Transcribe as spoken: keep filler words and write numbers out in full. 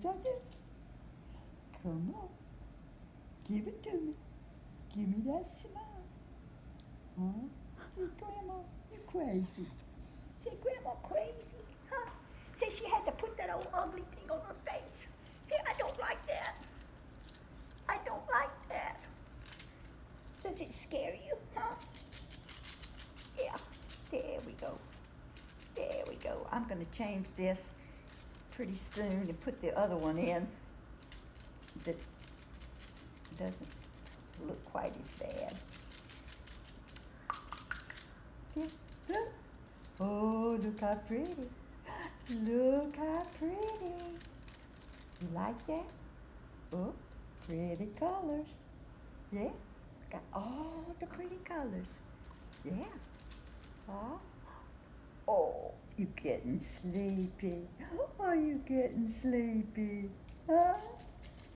I do? Come on. Give it to me. Give me that smile. Huh? Say, Grandma, you crazy. Say, Grandma crazy, huh? Say she had to put that old ugly thing on her face. Say, I don't like that. I don't like that. Does it scare you, huh? Yeah, there we go. There we go. I'm gonna change this pretty soon and put the other one in that doesn't look quite as bad. Yeah. Look. Oh, look how pretty. Look how pretty. You like that? Oh, pretty colors. Yeah, got all the pretty colors. Yeah. Huh? Oh, you getting sleepy? Are you getting sleepy? Huh?